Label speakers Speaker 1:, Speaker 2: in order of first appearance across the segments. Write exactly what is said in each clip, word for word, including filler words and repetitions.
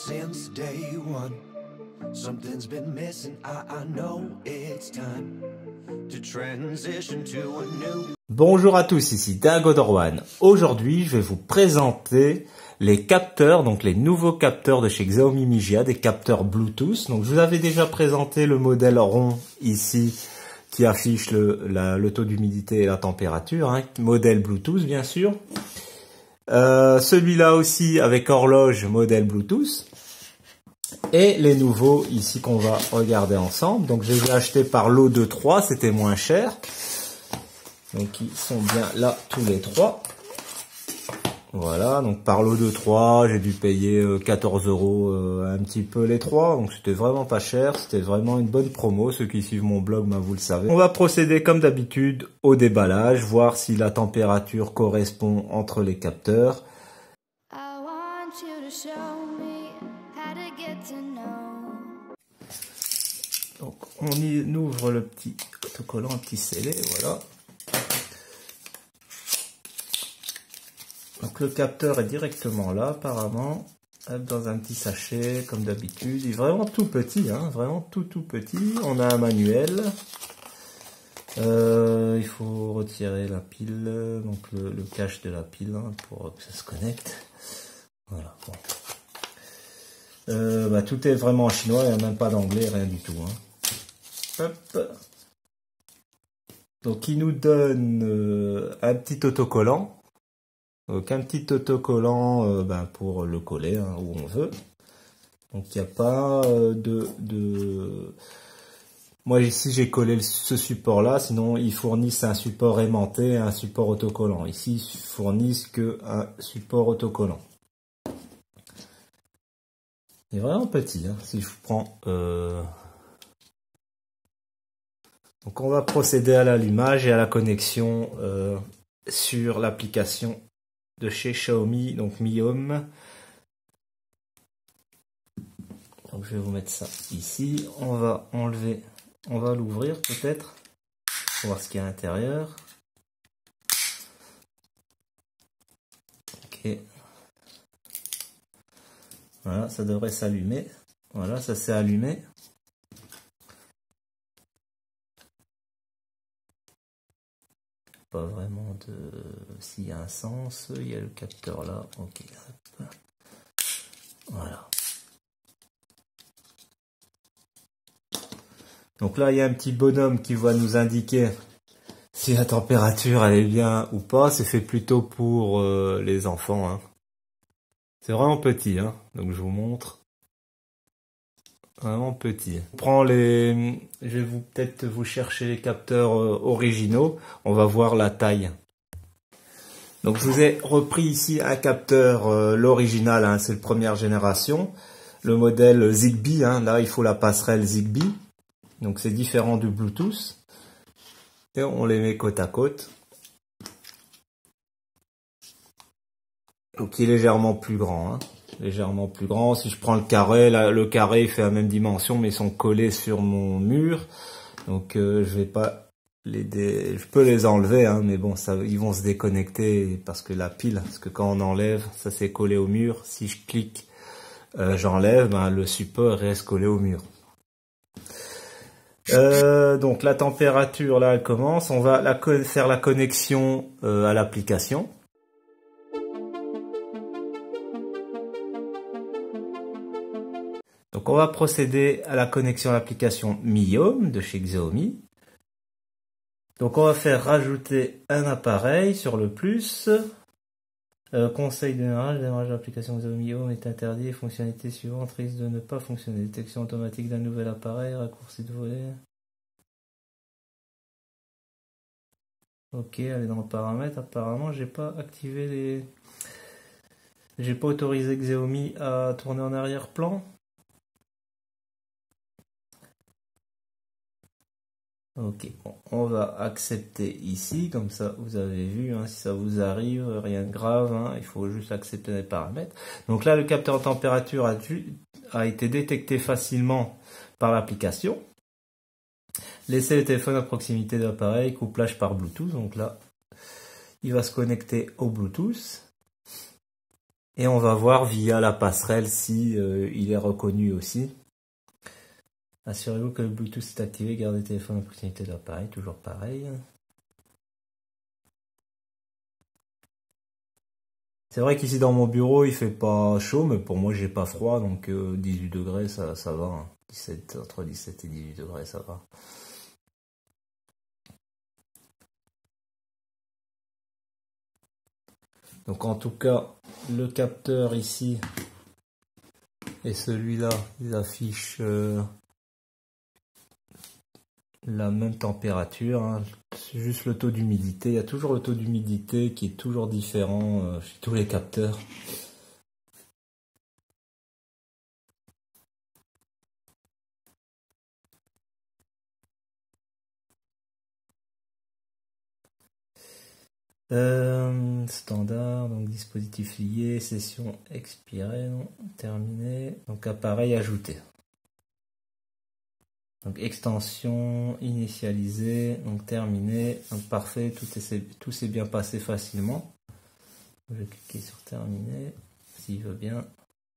Speaker 1: since day one. Something's been missing, I, I know it's time to transition to a new...
Speaker 2: Bonjour à tous, ici Dagodorwan. Aujourd'hui, je vais vous présenter les capteurs, donc les nouveaux capteurs de chez Xiaomi Mijia, des capteurs Bluetooth. Donc, je vous avais déjà présenté le modèle rond ici, qui affiche le, la, le taux d'humidité et la température, hein, modèle Bluetooth bien sûr. Euh, celui-là aussi avec horloge, modèle Bluetooth. Et les nouveaux ici qu'on va regarder ensemble. Donc je les ai achetés par lot de trois, c'était moins cher. Donc ils sont bien là tous les trois. Voilà, donc par lot de trois, j'ai dû payer quatorze euros un petit peu les trois. Donc c'était vraiment pas cher, c'était vraiment une bonne promo. Ceux qui suivent mon blog, ben, vous le savez. On va procéder comme d'habitude au déballage, voir si la température correspond entre les capteurs. Donc on y ouvre le petit autocollant, un petit scellé, voilà. Donc le capteur est directement là apparemment, dans un petit sachet comme d'habitude. Il est vraiment tout petit, hein, vraiment tout tout petit. On a un manuel. Euh, il faut retirer la pile, donc le, le cache de la pile hein, pour que ça se connecte. Voilà. Bon. Euh, bah, tout est vraiment en chinois, il n'y a même pas d'anglais, rien du tout. Hein. Hop. Donc il nous donne euh, un petit autocollant. Donc un petit autocollant euh, ben, pour le coller hein, où on veut. Donc il n'y a pas euh, de, de... Moi ici j'ai collé ce support là, sinon ils fournissent un support aimanté et un support autocollant. Ici ils fournissent que un support autocollant. Il est vraiment petit, hein, si je prends... Euh... Donc on va procéder à l'allumage et à la connexion euh, sur l'application de chez Xiaomi, donc Mi Home. Donc je vais vous mettre ça ici. On va enlever, on va l'ouvrir peut-être pour voir ce qu'il y a à l'intérieur. Ok. Voilà, ça devrait s'allumer. Voilà, ça s'est allumé. Pas vraiment de... S'il y a un sens, il y a le capteur là. Ok. Voilà. Donc là, il y a un petit bonhomme qui va nous indiquer si la température elle est bien ou pas. C'est fait plutôt pour euh, les enfants. Hein. C'est vraiment petit. Hein. Donc je vous montre. Vraiment petit. On prend les... Je vais vous peut-être vous chercher les capteurs euh, originaux. On va voir la taille. Donc je vous ai repris ici un capteur, euh, l'original, hein, c'est la première génération. Le modèle Zigbee, hein, là il faut la passerelle Zigbee. Donc c'est différent du Bluetooth. Et on les met côte à côte. Donc il est légèrement plus grand. Hein. Légèrement plus grand. Si je prends le carré, là, le carré il fait la même dimension, mais ils sont collés sur mon mur. Donc euh, je vais pas les dé... je peux les enlever, hein, mais bon, ça, ils vont se déconnecter parce que la pile, parce que quand on enlève, ça s'est collé au mur. Si je clique, euh, j'enlève, ben, le support reste collé au mur. Euh, donc la température là, elle commence. On va la faire la connexion euh, à l'application. Donc on va procéder à la connexion à l'application Mi Home de chez Xiaomi. Donc on va faire rajouter un appareil sur le plus. Euh, conseil de démarrage, démarrage de l'application Xiaomi Home est interdit. Fonctionnalité suivante risque de ne pas fonctionner. Détection automatique d'un nouvel appareil, raccourci de volet. Ok, allez dans le paramètre. Apparemment, j'ai pas activé les... J'ai pas autorisé Xiaomi à tourner en arrière-plan. Ok, bon, on va accepter ici, comme ça vous avez vu, hein, si ça vous arrive, rien de grave, hein, il faut juste accepter les paramètres. Donc là, le capteur de température a, dû, a été détecté facilement par l'application. Laissez le téléphone à proximité de l'appareil, couplage par Bluetooth, donc là, il va se connecter au Bluetooth. Et on va voir via la passerelle si euh, il est reconnu aussi. Assurez-vous que le Bluetooth est activé, gardez le téléphone à proximité de l'appareil, toujours pareil. C'est vrai qu'ici dans mon bureau il fait pas chaud, mais pour moi j'ai pas froid, donc euh, dix-huit degrés ça, ça va. Hein. dix-sept, entre dix-sept et dix-huit degrés ça va. Donc en tout cas, le capteur ici et celui-là, ils affichent euh, la même température. Hein. C'est juste le taux d'humidité. Il y a toujours le taux d'humidité qui est toujours différent euh, chez tous les capteurs. Euh, standard, donc dispositif lié, session expirée, non, terminée, donc appareil ajouté. Donc extension initialisée, donc terminé, donc parfait, tout est, tout s'est bien passé facilement. Je vais cliquer sur terminer, s'il veut bien.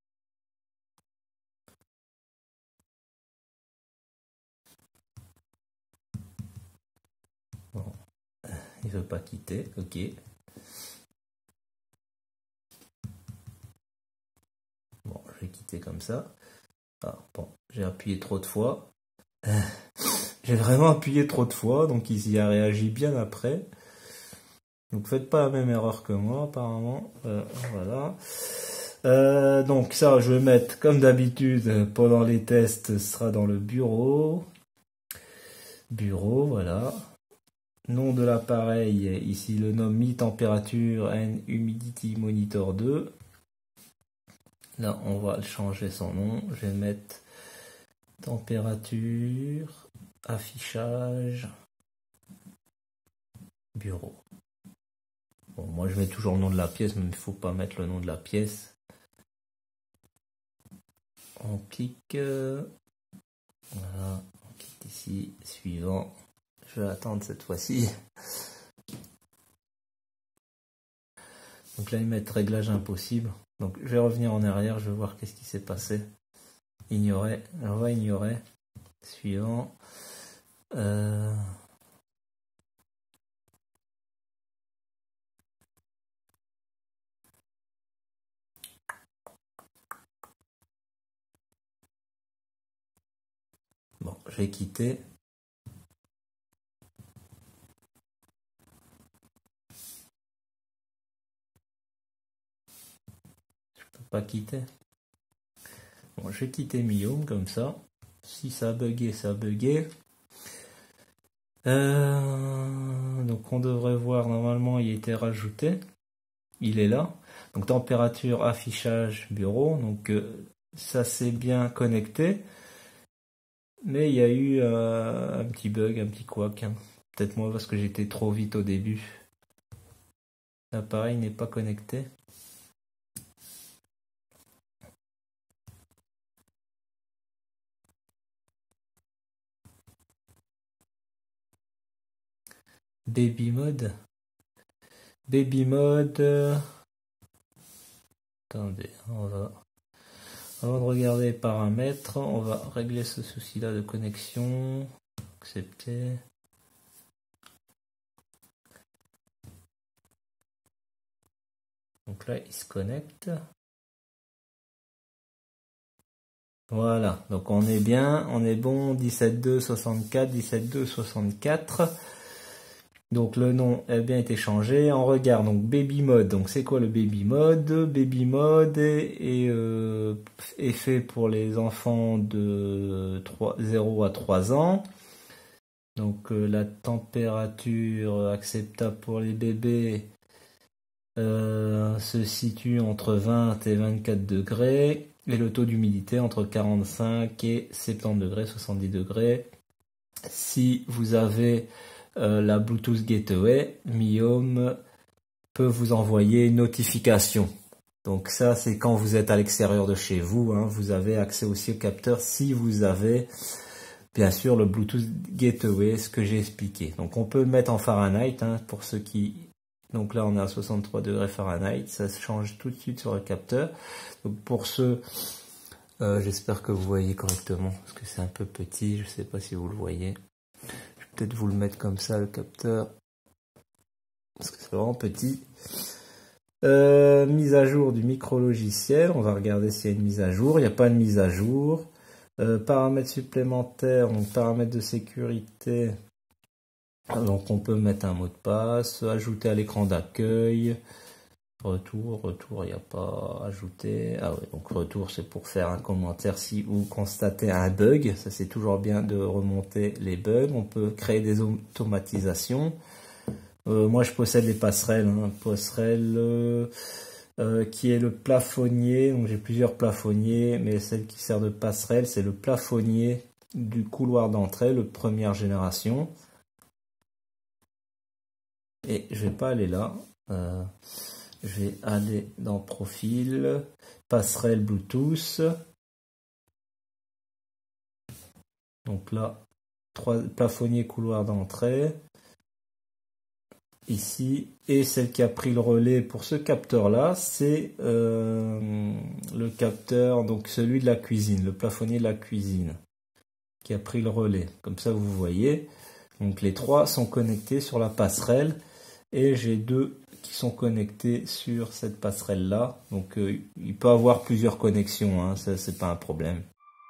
Speaker 2: Bon, il veut pas quitter, ok. Bon, je vais quitter comme ça. Ah, bon, j'ai appuyé trop de fois. J'ai vraiment appuyé trop de fois, donc il y a réagi bien après. Donc faites pas la même erreur que moi apparemment. Euh, voilà. Euh, donc ça, je vais mettre comme d'habitude pendant les tests, ce sera dans le bureau. Bureau, voilà. Nom de l'appareil, ici le nom mi-température and humidity monitor deux. Là, on va changer son nom. Je vais mettre température, affichage, bureau. Bon, moi je mets toujours le nom de la pièce, mais il ne faut pas mettre le nom de la pièce. On clique. Voilà, on clique ici. Suivant. Je vais attendre cette fois-ci. Donc là, ils mettent réglage impossible. Donc je vais revenir en arrière, je vais voir qu'est-ce qui s'est passé. Ignorer. On va ignorer. Suivant. Euh... Bon, je vais quitter. Je peux pas quitter. Bon, je vais quitter Miome comme ça. Si ça a bugué, ça a bugué. Euh, donc on devrait voir, normalement il a été rajouté. Il est là. Donc température, affichage, bureau. Donc euh, ça s'est bien connecté. Mais il y a eu euh, un petit bug, un petit couac. Hein. Peut-être moi parce que j'étais trop vite au début. L'appareil n'est pas connecté. Baby mode. Baby mode. Attendez, on va. Avant de regarder les paramètres, on va régler ce souci-là de connexion. Accepter. Donc là, il se connecte. Voilà, donc on est bien, on est bon, dix-sept deux soixante-quatre, dix-sept deux soixante-quatre. Donc le nom a bien été changé. On regarde donc Baby Mode. Donc c'est quoi le Baby Mode? Baby Mode est, est, euh, est fait pour les enfants de zéro à trois ans. Donc euh, la température acceptable pour les bébés euh, se situe entre vingt et vingt-quatre degrés. Et le taux d'humidité entre quarante-cinq et soixante-dix degrés, soixante-dix degrés. Si vous avez euh, la Bluetooth Gateway, Miome peut vous envoyer une notification. Donc ça, c'est quand vous êtes à l'extérieur de chez vous. Hein, vous avez accès aussi au capteur si vous avez, bien sûr, le Bluetooth Gateway, ce que j'ai expliqué. Donc on peut le mettre en Fahrenheit hein, pour ceux qui Donc là, on est à soixante-trois degrés Fahrenheit. Ça se change tout de suite sur le capteur. Donc pour ceux, euh, j'espère que vous voyez correctement, parce que c'est un peu petit. Je ne sais pas si vous le voyez. Je vais peut-être vous le mettre comme ça, le capteur, parce que c'est vraiment petit. Euh, mise à jour du micro-logiciel. On va regarder s'il y a une mise à jour. Il n'y a pas de mise à jour. Euh, paramètres supplémentaires, donc paramètres de sécurité. Donc on peut mettre un mot de passe, ajouter à l'écran d'accueil, retour, retour, il n'y a pas ajouté. Ah ouais, donc retour c'est pour faire un commentaire si vous constatez un bug. Ça c'est toujours bien de remonter les bugs. On peut créer des automatisations. Euh, moi je possède les passerelles, hein. Passerelle euh, euh, qui est le plafonnier. Donc j'ai plusieurs plafonniers, mais celle qui sert de passerelle c'est le plafonnier du couloir d'entrée, le première génération. Et je vais pas aller là, euh, je vais aller dans profil, passerelle Bluetooth. Donc là, trois plafonniers couloir d'entrée. Ici, et celle qui a pris le relais pour ce capteur là, c'est euh, le capteur, donc celui de la cuisine, le plafonnier de la cuisine, qui a pris le relais. Comme ça vous voyez, donc les trois sont connectés sur la passerelle. Et j'ai deux qui sont connectés sur cette passerelle là. Donc euh, il peut avoir plusieurs connexions, hein, ça c'est pas un problème.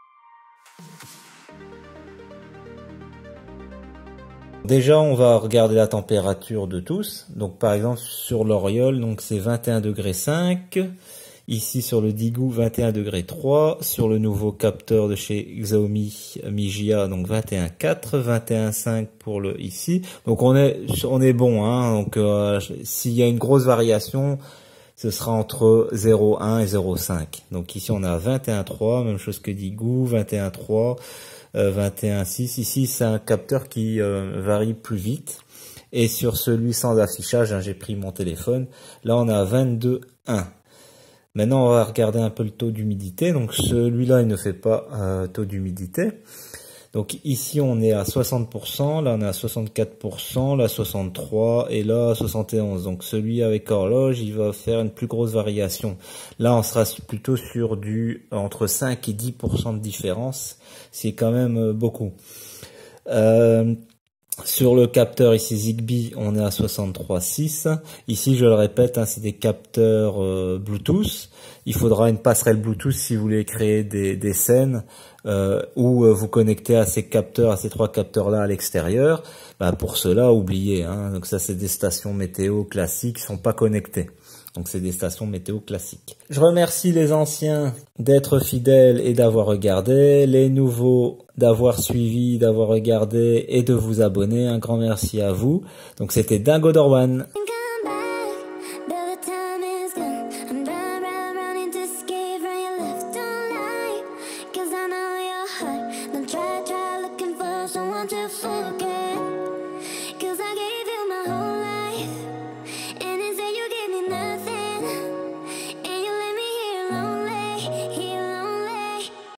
Speaker 2: Déjà on va regarder la température de tous. Donc par exemple sur l'Oriole, donc c'est vingt et un degrés cinq. Ici sur le Digoo vingt et un degrés trois, sur le nouveau capteur de chez Xiaomi Mijia donc vingt et un degrés quatre, vingt et un degrés cinq pour le ici. Donc on est on est bon, hein. Donc euh, s'il y a une grosse variation, ce sera entre zéro virgule un et zéro virgule cinq. Donc ici on a vingt et un degrés trois, même chose que Digoo, vingt et un degrés trois, euh, vingt et un degrés six. Ici c'est un capteur qui euh, varie plus vite. Et sur celui sans affichage, hein, j'ai pris mon téléphone, là on a vingt-deux virgule un. Maintenant, on va regarder un peu le taux d'humidité. Donc, celui-là, il ne fait pas euh, taux d'humidité. Donc, ici, on est à soixante pour cent. Là, on est à soixante-quatre pour cent. Là, soixante-trois pour cent. Et là, soixante et onze pour cent. Donc, celui avec horloge, il va faire une plus grosse variation. Là, on sera plutôt sur du entre cinq et dix pour cent de différence. C'est quand même beaucoup. Euh, Sur le capteur ici Zigbee, on est à soixante-trois virgule six. Ici, je le répète, hein, c'est des capteurs euh, Bluetooth. Il faudra une passerelle Bluetooth si vous voulez créer des, des scènes euh, ou euh, vous connecter à ces capteurs, à ces trois capteurs-là à l'extérieur. Bah, pour cela, oubliez. Hein, donc ça, c'est des stations météo classiques, qui sont pas connectées. Donc c'est des stations météo classiques. Je remercie les anciens d'être fidèles et d'avoir regardé, les nouveaux d'avoir suivi, d'avoir regardé et de vous abonner. Un grand merci à vous. Donc c'était Dingodorwan.